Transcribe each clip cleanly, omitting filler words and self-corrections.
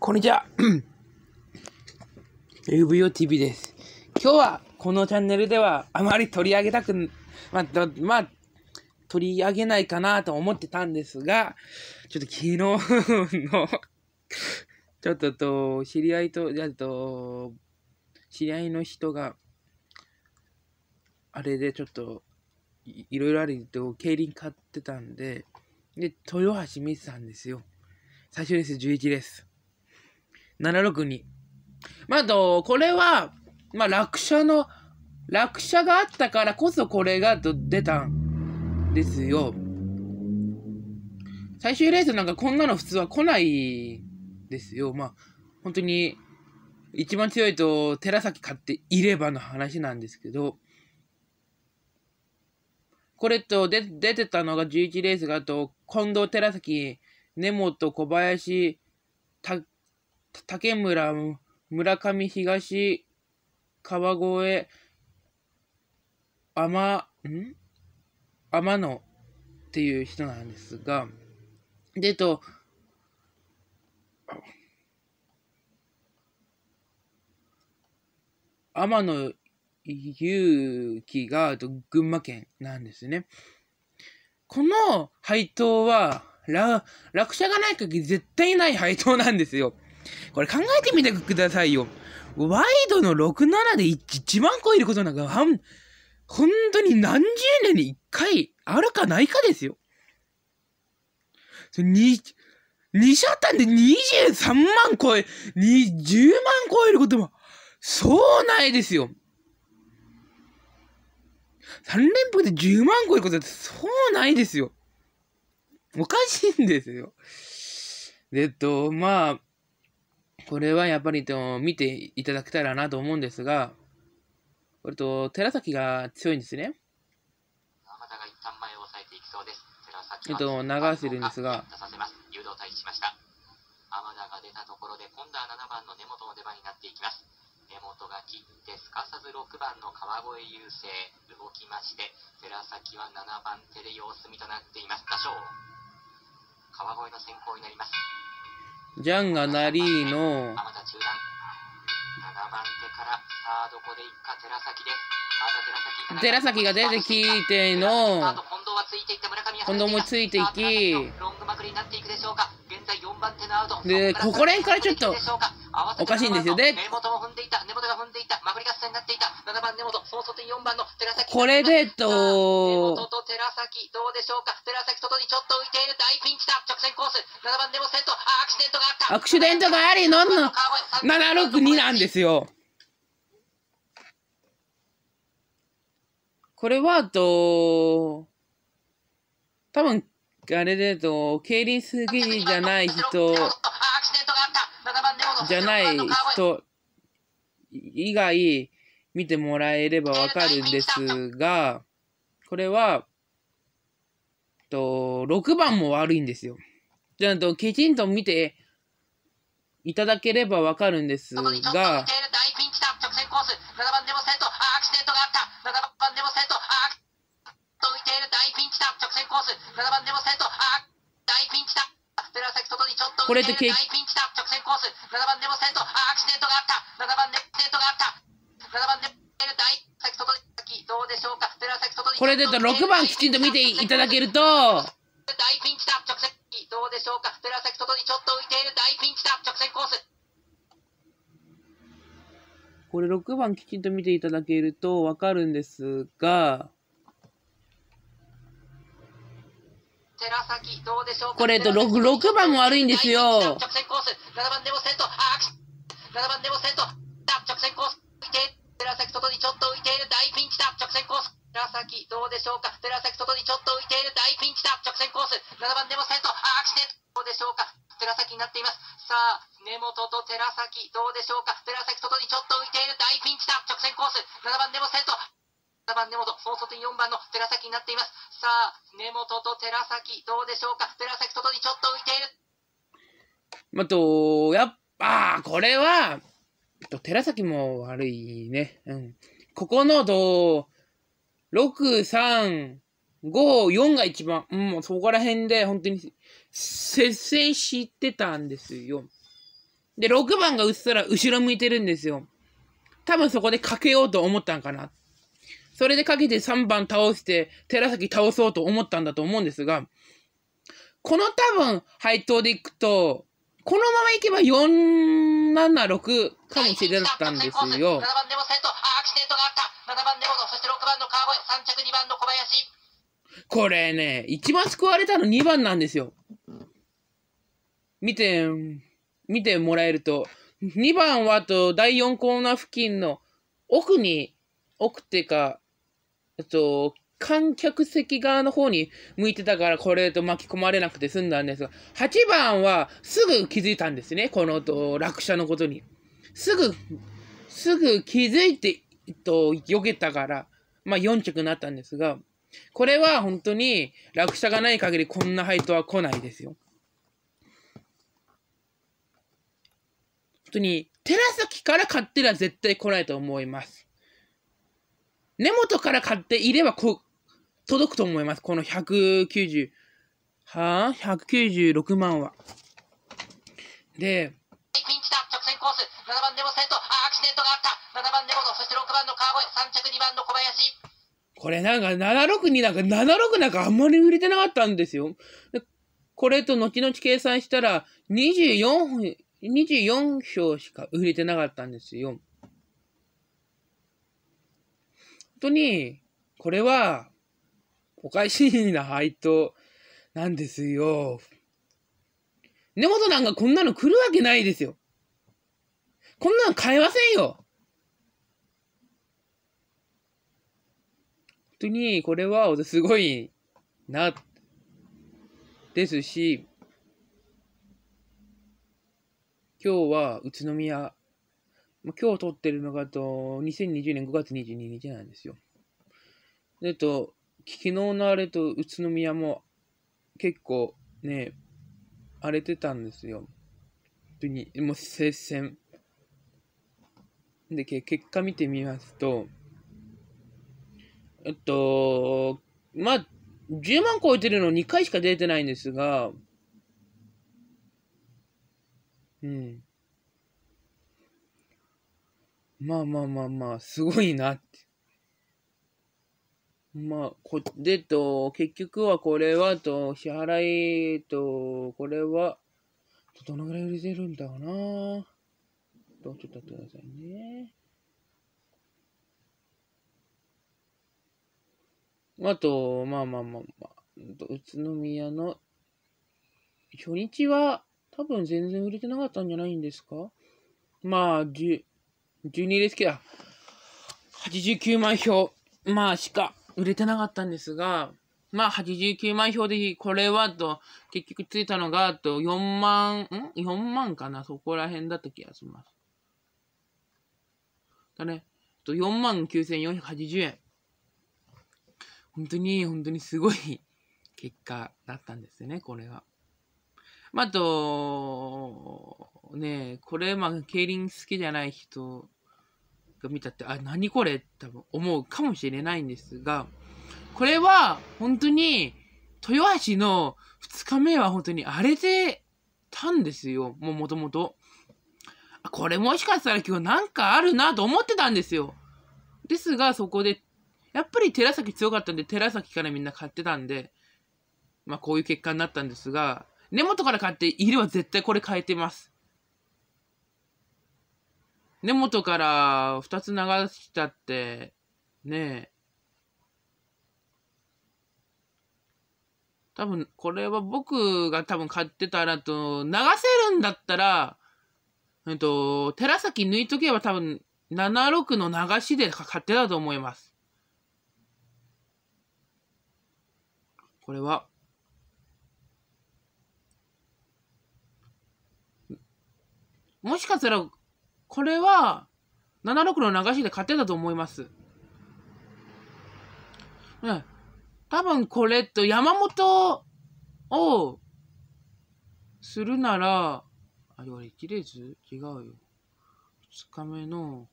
こんにちは。LVOTV です。今日はこのチャンネルではあまり取り上げたく、取り上げないかなと思ってたんですが、ちょっと昨日のちょっと知り合いの人が、あれでちょっといろいろあると競輪買ってたんで、豊橋見てたんですよ。最終レース11レース。762。これは、落車があったからこそこれが出たんですよ。最終レースなんかこんなの普通は来ないですよ。本当に、一番強いと寺崎買っていればの話なんですけど、これ出てたのが11レースが近藤、寺崎、根本、小林、竹村、村上東、川越、天野っていう人なんですが、天野祐希が群馬県なんですね。この配当は落車がない限り絶対ない配当なんですよ。これ考えてみてくださいよ。ワイドの67で1万超えることなんか本当に何十年に1回あるかないかですよ。2シャタンで23万超え、10万超えることもそうないですよ。3連複で10万超えることってそうないですよ。おかしいんですよ。これはやっぱり見ていただけたらなと思うんですが、これ寺崎が強いんですね。流してるんですが、 誘導対しました。浜田が出たところで今度は7番の根本の出番になっていきます。根本が切ってすかさず6番の川越雄星動きまして、寺崎は7番手で様子見となっています。多少川越の先行になります。 ジャンがなりの浜田中段7番手からさあどこでいくか。寺崎です。 寺崎が出てきての近藤もついていき、でここら辺からちょっとおかしいんですよ。でこれでアクシデントがありの762なんですよ。これは多分あれで競輪好きじゃない人以外見てもらえればわかるんですが、これは6番も悪いんですよ。じゃあきちんと見ていただければわかるんですが、これってこれで6番きちんと見ていただけると、これ6番きちんと見ていただけるとわかるんですが、これ6番も悪いんですよ。 寺崎どうでしょうか。寺崎外にちょっと浮いている大ピンチだ。直線コース7番でも先頭アクシデントどうでしょうか。寺崎になっています。さあ根本と寺崎どうでしょうか。寺崎外にちょっと浮いている大ピンチだ。直線コース7番でも先頭7番根本その外に4番の寺崎になっています。さあ根本と寺崎どうでしょうか。寺崎外にちょっと浮いている。 これは寺崎も悪いね。ここの6、3、5、4が一番、そこら辺で本当に接戦してたんですよ。 で、6番がうっすら後ろ向いてるんですよ。多分そこでかけようと思ったんかな。それでかけて3番倒して、寺崎倒そうと思ったんだと思うんですが、この多分配当でいくと、このままいけば476かもしれなかったんですよ。 7番でも先頭、アクシデントがあった。7番でも、そして6番の川越、3着2番の小林。 これね、一番救われたの2番なんですよ。見てもらえると、2番は第4コーナー付近の奥っていうか、観客席側の方に向いてたから、これ巻き込まれなくて済んだんですが、8番はすぐ気づいたんですね。この落車のことに。すぐ気づいて、避けたから、4着になったんですが、これは本当に落車がない限りこんな配当は来ないですよ。本当に、寺崎から買ってら絶対来ないと思います。根本から買っていれば届くと思います。この196万は。で、 ピンチだ、直線コース。7番でも先頭、アクシデントがあった。7番でも、そして6番の川越、3着2番の小林。 これなんか762なんか76なんかあんまり売れてなかったんですよ。でこれと後々計算したら24票しか売れてなかったんですよ。本当に、これはおかしいな配当なんですよ。根本なんかこんなの来るわけないですよ。こんなの買えませんよ。本当に、これはすごいな、ですし、今日は宇都宮、今日撮ってるのが2020年5月22日なんですよ。で昨日のあれと宇都宮も結構ね、荒れてたんですよ。本当に、もう接戦。で、結果見てみますと、10万超えてるの2回しか出てないんですが、すごいなって。結局はこれは支払いこれは、どのぐらい売れてるんだろうな。ちょっと待ってくださいね。宇都宮の初日は多分全然売れてなかったんじゃないんですか。12ですけど、89万票、しか売れてなかったんですが、89万票で、これは結局ついたのが、4万かな、そこら辺だった気がします。だね、49,480円。本当にすごい結果だったんですよね、これは。これ、競輪好きじゃない人が見たって、何これって多分思うかもしれないんですが、これは本当に豊橋の2日目は本当に荒れてたんですよ。もともと。これもしかしたら今日なんかあるなと思ってたんですよ。ですがそこで、やっぱり寺崎強かったんで、寺崎からみんな買ってたんで、こういう結果になったんですが、根元から買っていれば絶対これ変えてます。根元から2つ流したって、ねえ。多分、これは僕が多分買ってたら流せるんだったら、寺崎抜いとけば多分、76の流しで買ってたと思います。これは。もしかしたら、これは、76の流しで買ってたと思います。多分これ山本をするなら、あれは1レース違うよ。2日目の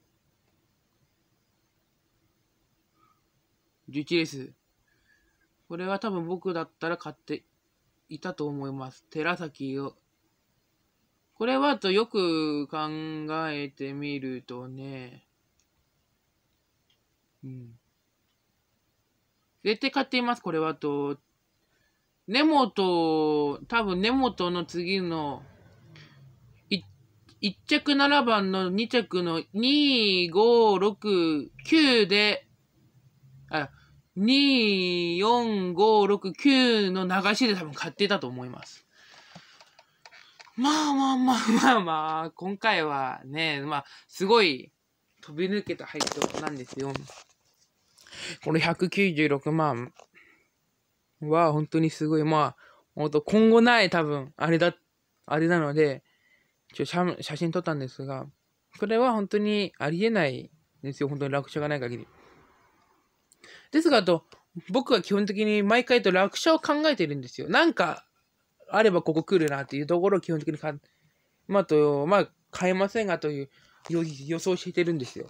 11レース。これは多分僕だったら買っていたと思います。寺崎を。 これはよく考えてみるとね、絶対買っています、これは根本の次の1着7番の2着の2、5、6、9で、2、4、5、6、9の流しで多分買ってたと思います。今回はね、すごい飛び抜けた配当なんですよ。この196万は本当にすごい、本当今後ない多分、あれなので、写真撮ったんですが、これは本当にありえないですよ。本当に落車がない限り。ですが、僕は基本的に毎回落車を考えているんですよ。なんか、あればここ来るなっていうところを基本的に変えませんがという予想してるんですよ。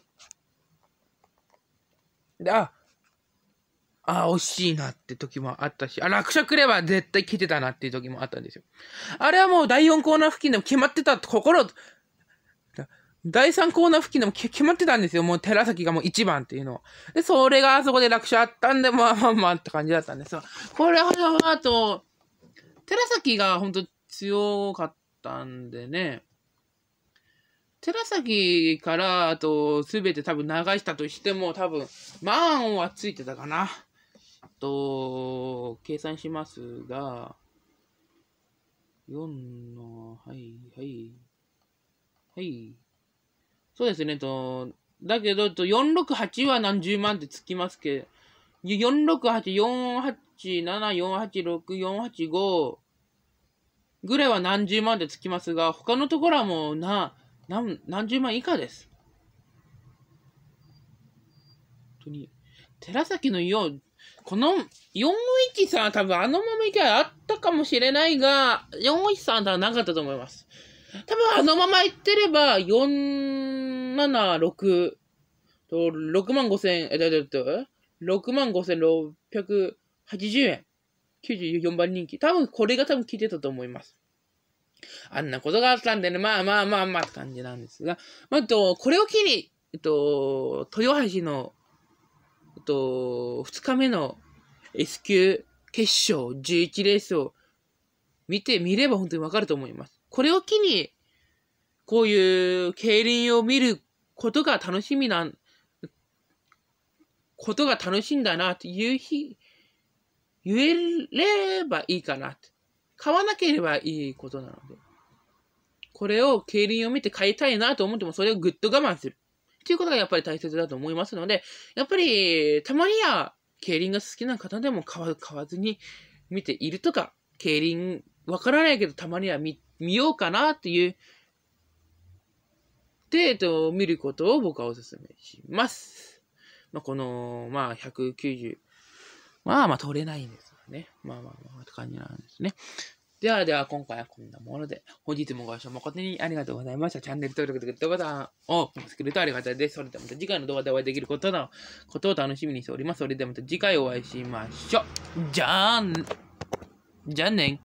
で、惜しいなって時もあったし、落車来れば絶対来てたなっていう時もあったんですよ。あれはもう第4コーナー付近でも決まってた第3コーナー付近でも決まってたんですよ。もう寺崎がもう1番っていうのを。で、それがあそこで落車あったんで、って感じだったんですよ。これは寺崎が本当強かったんでね。寺崎から、すべて多分流したとしても、多分、万はついてたかな。計算しますが、4の、はい。そうですね、だけど、468は何十万ってつきますけど、468、487、486、485ぐらいは何十万でつきますが、他のところはもう何十万以下です。本当に。寺崎のこの413は多分あのままいけばあったかもしれないが、413はなかったと思います。多分あのままいってれば、476、65,680円。94番人気。これが効いてたと思います。あんなことがあったんでね、って感じなんですが、これを機に、豊橋の、2日目の S 級決勝11レースを見れば本当にわかると思います。これを機に、こういう競輪を見ることが楽しんだなって言えればいいかなって。買わなければいいことなので。これを競輪を見て買いたいなと思っても、それをぐっと我慢する。っていうことがやっぱり大切だと思いますので、やっぱり、たまには、競輪が好きな方でも買わずに見ているとか、競輪、わからないけどたまには見ようかなっていう、見ることを僕はお勧めします。この、190、取れないんですよね。って感じなんですね。では、今回はこんなもので、本日もご視聴誠にありがとうございました。チャンネル登録とグッドボタンを押してくれるとありがたいです。それではまた次回の動画でお会いできることを楽しみにしております。それではまた次回お会いしましょう。じゃあね。